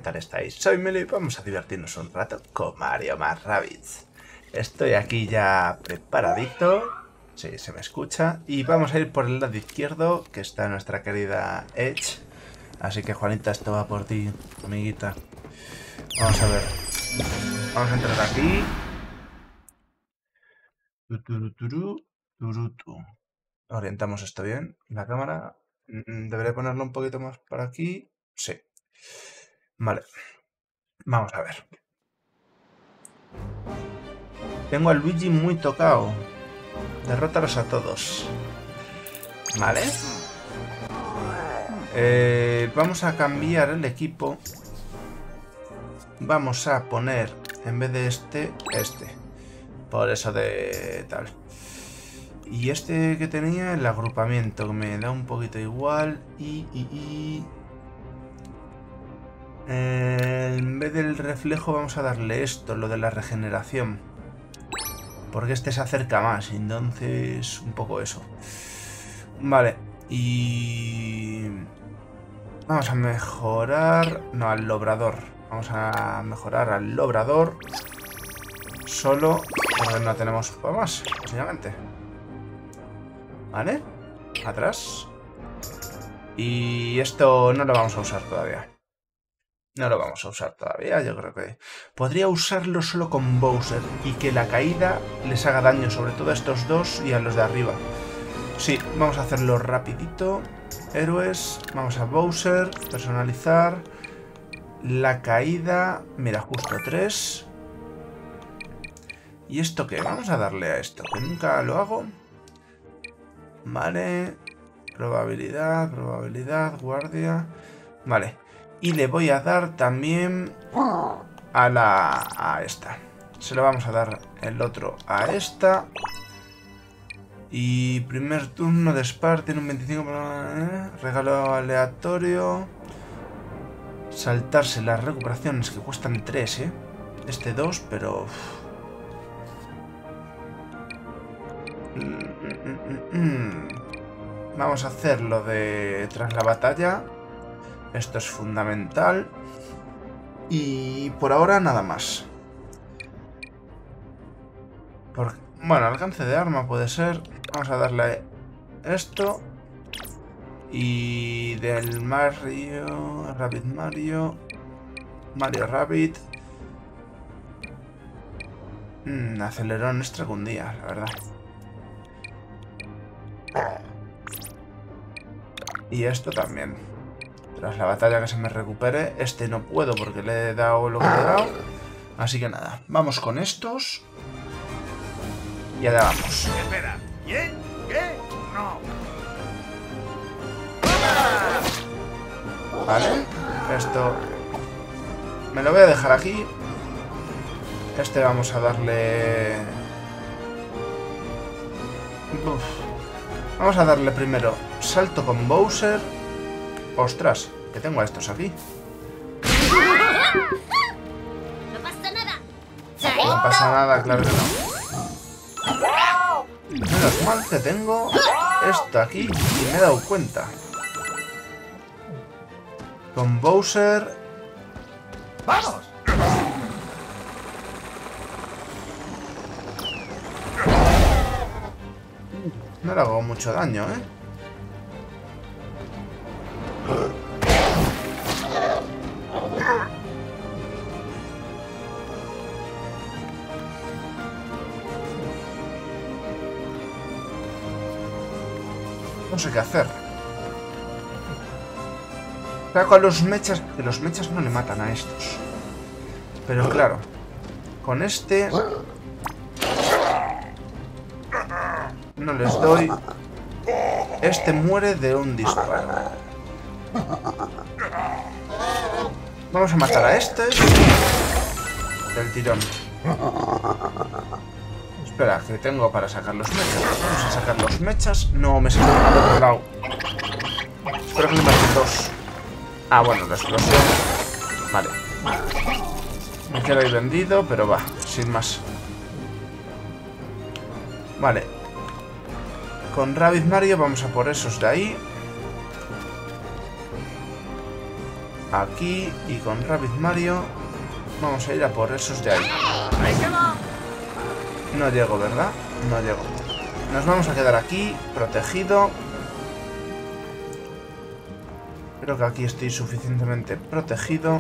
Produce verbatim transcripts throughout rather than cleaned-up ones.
tal estáis? Soy Melo y vamos a divertirnos un rato con Mario más Rabbids. Estoy aquí ya preparadito. Sí, se me escucha. Y vamos a ir por el lado izquierdo, que está nuestra querida Edge. Así que, Juanita, esto va por ti, amiguita. Vamos a ver. Vamos a entrar aquí. Orientamos esto bien. La cámara. Debería ponerlo un poquito más para aquí. Sí. Vale. Vamos a ver. Tengo a Luigi muy tocado. Derrótalos a todos. Vale. Eh, vamos a cambiar el equipo. Vamos a poner, en vez de este, este. Por eso de tal. Y este que tenía, el agrupamiento, que me da un poquito igual. Y... y, y... Eh, en vez del reflejo vamos a darle esto, lo de la regeneración. Porque este se acerca más, entonces un poco eso. Vale, y... vamos a mejorar... no, al lobrador. Vamos a mejorar al lobrador. Solo porque no tenemos para más, básicamente. Vale, atrás. Y esto no lo vamos a usar todavía. No lo vamos a usar todavía, yo creo que... podría usarlo solo con Bowser y que la caída les haga daño, sobre todo a estos dos y a los de arriba. Sí, vamos a hacerlo rapidito. Héroes, vamos a Bowser, personalizar. La caída, mira, justo tres. ¿Y esto qué? Vamos a darle a esto, que nunca lo hago. Vale. Probabilidad, probabilidad, guardia. Vale. Y le voy a dar también a la... a esta. Se lo vamos a dar el otro a esta. Y primer turno de Spar tiene un veinticinco por ciento. Regalo aleatorio. Saltarse las recuperaciones que cuestan tres, ¿eh? Este dos, pero... Vamos a hacer lo de tras la batalla. Esto es fundamental. Y por ahora nada más. Por... bueno, alcance de arma puede ser. Vamos a darle esto. Y del Mario... Rabbid Mario... Mario Rabbid... Mm, acelerón extra un día, la verdad. Y esto también. Tras la batalla que se me recupere. Este no puedo porque le he dado lo que le he dado. Así que nada, vamos con estos. Y allá vamos. Espera, ¿quién? ¿Qué? No. Vale, esto me lo voy a dejar aquí. Este vamos a darle... Uf. Vamos a darle primero salto con Bowser. Ostras, que tengo a estos aquí. No pasa nada. No pasa nada, claro que no. Menos mal que tengo esto aquí y me he dado cuenta. Con Bowser... ¡Vamos! no le hago mucho daño, ¿eh? No sé qué hacer. Saco a los mechas, que los mechas no le matan a estos. Pero claro, con este no les doy. Este muere de un disparo. Vamos a matar a este del tirón. Espera, que tengo para sacar los mechas. Vamos a sacar los mechas. No, me salgo al otro lado. Espero que me maten dos. Ah, bueno, la explosión. Vale. Me quedo ahí vendido, pero va, sin más. Vale. Con Rabbid Mario vamos a por esos de ahí. aquí y con Rabbit Mario vamos a ir a por esos de ahí. Ahí se va. No llego, ¿verdad? No llego. Nos vamos a quedar aquí, protegido. Creo que aquí estoy suficientemente protegido.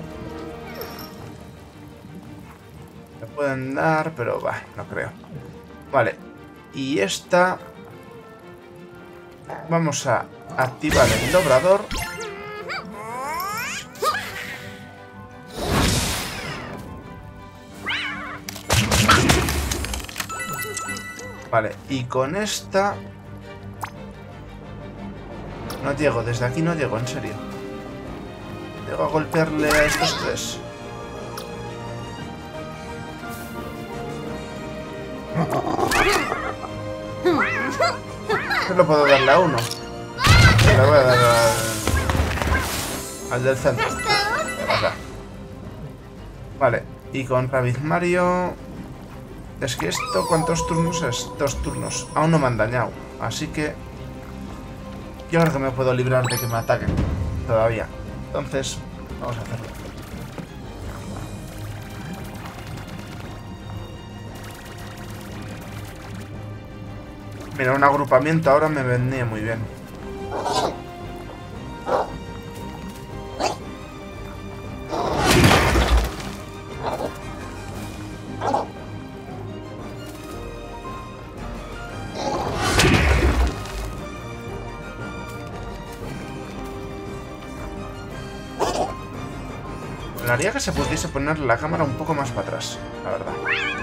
Me pueden dar, pero bah, no creo. Vale. Y esta... Vamos a activar el doblador. Vale, y con esta... No llego, desde aquí no llego, en serio. Llego a golpearle a estos tres. Solo puedo darle a uno. Le voy a dar al, al del centro. Acá. Vale, y con Rabbit Mario... Es que esto, ¿cuántos turnos es? Dos turnos. Aún no me han dañado. Así que... Yo creo que me puedo librar de que me ataquen. Todavía. Entonces, vamos a hacerlo. Mira, un agrupamiento ahora me vendría muy bien. Haría que se pudiese poner la cámara un poco más para atrás, la verdad.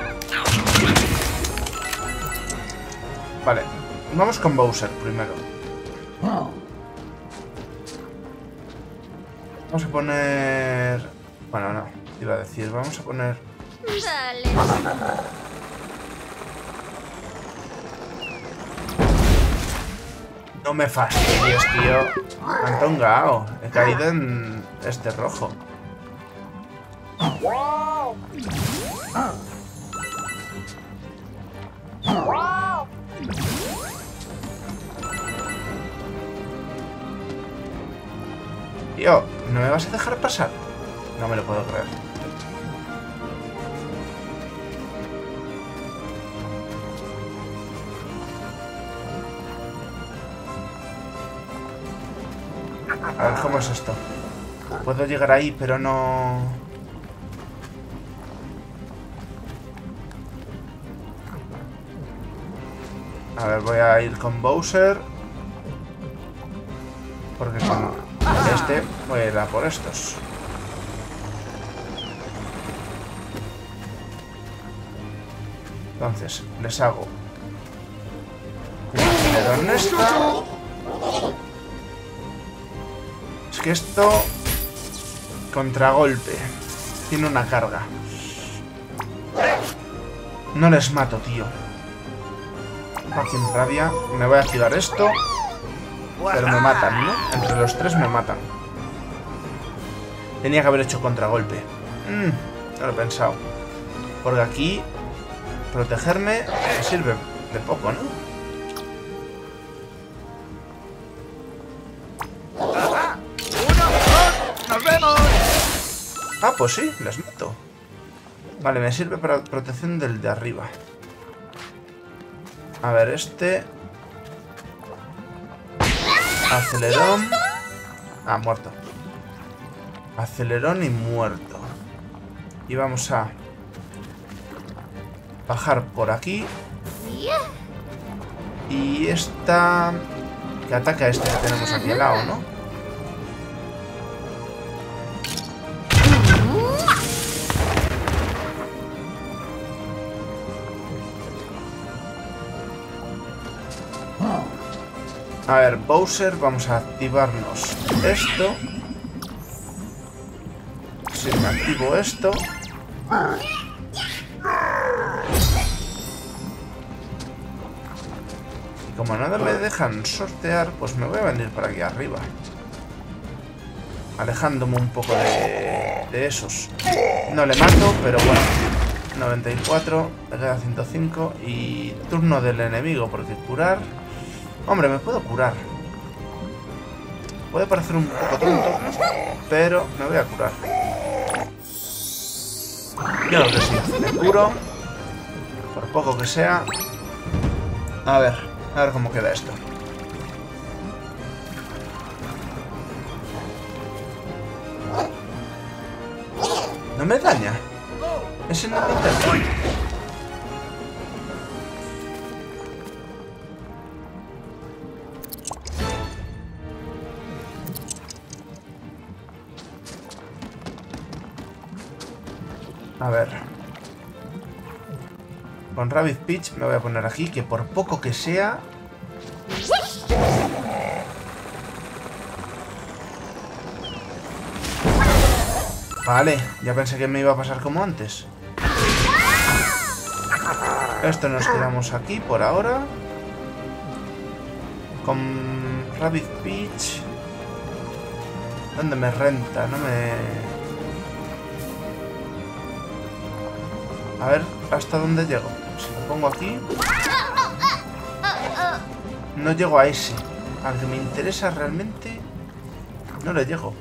Vale, vamos con Bowser primero. Vamos a poner... Bueno, no, iba a decir, vamos a poner... Dale. No me fastidies, tío. Me han tongado. He caído en este rojo. Tío, ¿no me vas a dejar pasar? No me lo puedo creer. A ver, ¿cómo es esto? Puedo llegar ahí, pero no... A ver, voy a ir con Bowser. Porque con este voy a ir a por estos. Entonces, les hago un acelerón en esta. Es que esto... Contragolpe. Tiene una carga. No les mato, tío. Fucking rabia. Me voy a activar esto. Pero me matan, ¿no? Entre los tres me matan. Tenía que haber hecho contragolpe. Mm, no lo he pensado. Porque aquí protegerme me sirve de poco, ¿no? ¡Uno, dos, nos vemos! Ah, pues sí, les mato. Vale, me sirve para protección del de arriba. A ver, este... Acelerón. Ah, muerto. Acelerón y muerto. Y vamos a bajar por aquí. Y esta... Que ataca a este que tenemos aquí al lado, ¿no? A ver, Bowser, vamos a activarnos esto. Si me activo esto. Y como nada me dejan sortear, pues me voy a venir para aquí arriba. Alejándome un poco de, de esos. No le mato, pero bueno. noventa y cuatro, me queda ciento cinco. Y turno del enemigo, porque curar... Hombre, me puedo curar. Puede parecer un poco tonto, pero me voy a curar. Yo creo que sí, me curo. Por poco que sea. A ver, a ver cómo queda esto. No me daña. Ese no me daña. A ver. Con Rabbit Peach me voy a poner aquí, que por poco que sea... Vale, ya pensé que me iba a pasar como antes. Esto nos quedamos aquí por ahora. Con Rabbit Peach... ¿Dónde me renta? No me... A ver, ¿hasta dónde llego? Si lo pongo aquí... No llego a ese. Al que me interesa realmente... No le llego.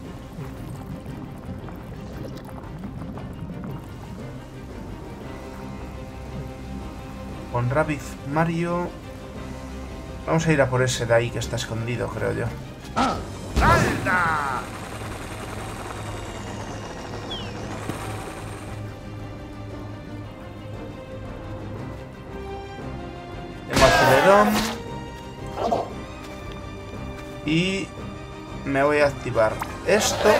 Con Rabbit Mario... Vamos a ir a por ese de ahí que está escondido, creo yo. ¡Salta! Acelerón. Y me voy a activar esto.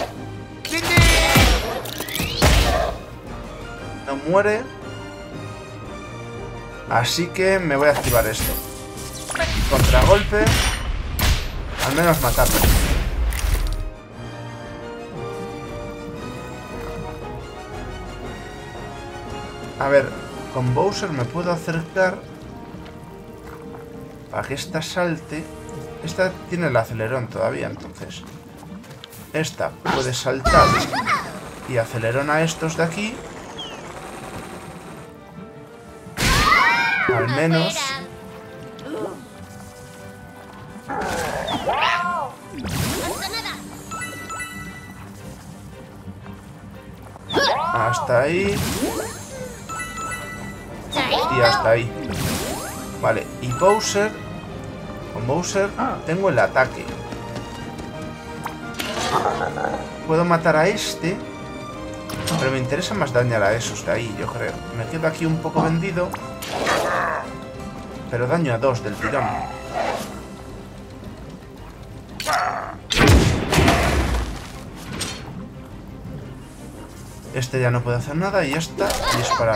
No muere. Así que me voy a activar esto. Contragolpe. Al menos matarlo. A ver, con Bowser me puedo acercar para que esta salte. Esta tiene el acelerón todavía, entonces esta puede saltar y acelerón a estos de aquí. Al menos. Hasta ahí. Y hasta ahí. Vale, y Bowser. Con Bowser tengo el ataque. Puedo matar a este. Pero me interesa más dañar a esos de ahí, yo creo. Me quedo aquí un poco vendido. Pero daño a dos del tirón. Este ya no puede hacer nada y esta disparar.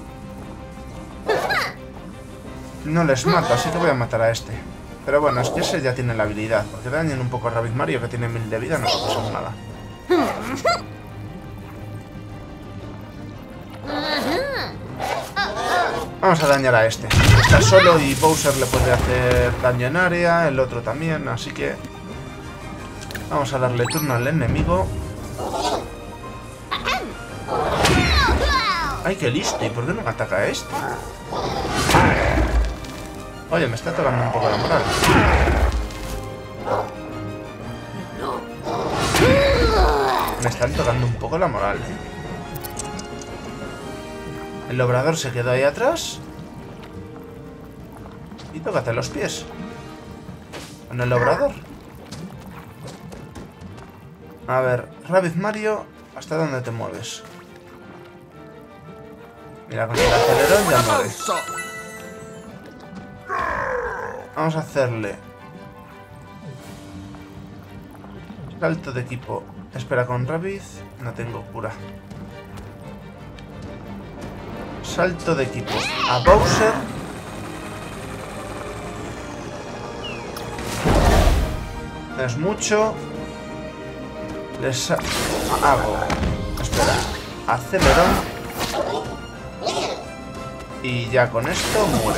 No les mato, así que voy a matar a este. Pero bueno, es que ese ya tiene la habilidad. Porque dañen un poco a Rabbit Mario, que tiene mil de vida, no va a pasar nada. Vamos a dañar a este. Está solo y Bowser le puede hacer daño en área, el otro también, así que... Vamos a darle turno al enemigo. ¡Ay, qué listo! ¿Y por qué no me ataca a este? Oye, me está tocando un poco la moral. Me están tocando un poco la moral, ¿eh? El obrador se quedó ahí atrás. Y tócate los pies. Con el obrador. A ver, Rabbit Mario, ¿hasta dónde te mueves? Mira, con el acelerón ya muere. Vamos a hacerle salto de equipo. Espera, con Rabbit no tengo cura. Salto de equipo a Bowser. No es mucho. Les hago, espera, acelerón. Y ya con esto muere.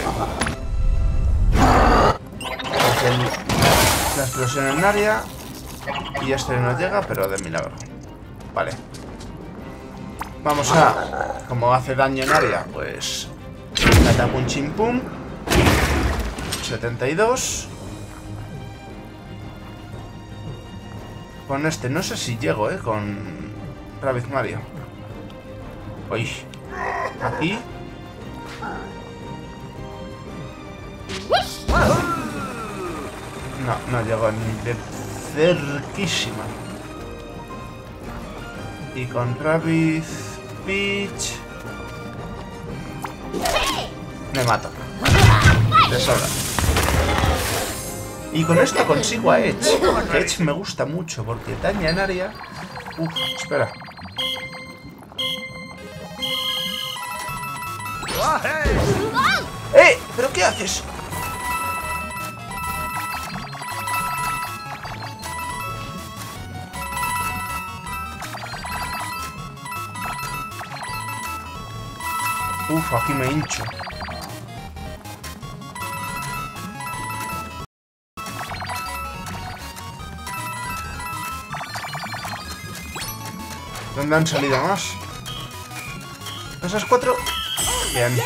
El, la explosión en área. Y este no llega, pero de milagro. Vale. Vamos a... Como hace daño en área, pues... Catapum chimpum. setenta y dos. Con este, no sé si llego, ¿eh? Con Rabbit Mario. Uy. Aquí. No, no llego ni de cerquísima. Y con Rabbit Peach... me mato. De sobra. Y con esto consigo a Edge. Que Edge me gusta mucho porque daña en área. Uf, espera. ¡Eh! ¿Pero qué haces? Uf, aquí me hincho. ¿Dónde han salido más? ¿Esas cuatro? Bien.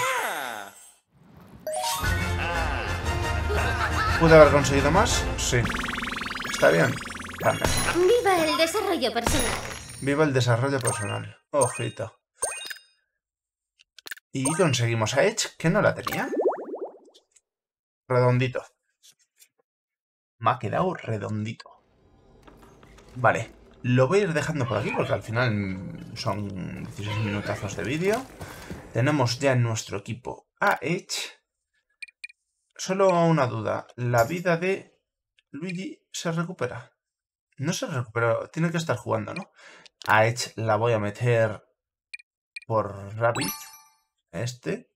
¿Pude haber conseguido más? Sí. Está bien. Dame. Viva el desarrollo personal. Viva el desarrollo personal. Ojito. Y conseguimos a Edge, que no la tenía. Redondito. Me ha quedado redondito. Vale. Lo voy a ir dejando por aquí porque al final son dieciséis minutazos de vídeo. Tenemos ya en nuestro equipo a Edge. Solo una duda. ¿La vida de Luigi se recupera? No se recupera. Tiene que estar jugando, ¿no? A Edge la voy a meter por Rabbit. Este.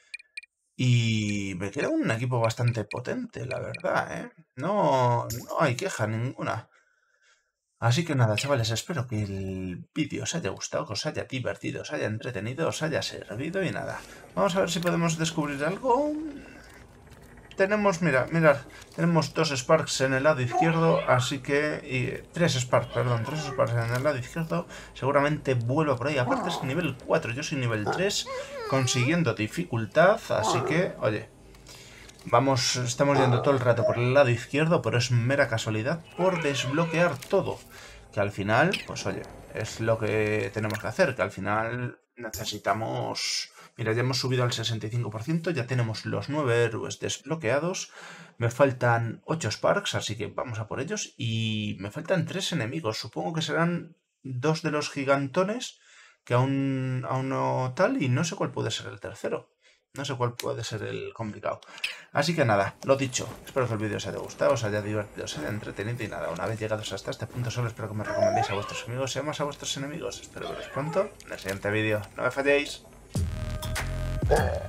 Y me queda un equipo bastante potente, la verdad, ¿eh? No, no hay queja ninguna. Así que nada, chavales, espero que el vídeo os haya gustado, que os haya divertido, os haya entretenido, os haya servido y nada. Vamos a ver si podemos descubrir algo. Tenemos, mira, mirad, tenemos dos Sparks en el lado izquierdo, así que... Y, tres Sparks, perdón, tres Sparks en el lado izquierdo. Seguramente vuelvo por ahí. Aparte es nivel cuatro, yo soy nivel tres, consiguiendo dificultad, así que, oye... Vamos, estamos yendo todo el rato por el lado izquierdo, pero es mera casualidad por desbloquear todo. Que al final, pues oye, es lo que tenemos que hacer, que al final necesitamos... Mira, ya hemos subido al sesenta y cinco por ciento, ya tenemos los nueve héroes desbloqueados. Me faltan ocho Sparks, así que vamos a por ellos. Y me faltan tres enemigos, supongo que serán dos de los gigantones, que aún, aún no tal, y no sé cuál puede ser el tercero. No sé cuál puede ser el complicado. Así que nada, lo dicho. Espero que el vídeo os haya gustado, os haya divertido, os haya entretenido. Y nada, una vez llegados hasta este punto, solo espero que me recomendéis a vuestros amigos y más a vuestros enemigos. Espero veros pronto en el siguiente vídeo. No me falléis.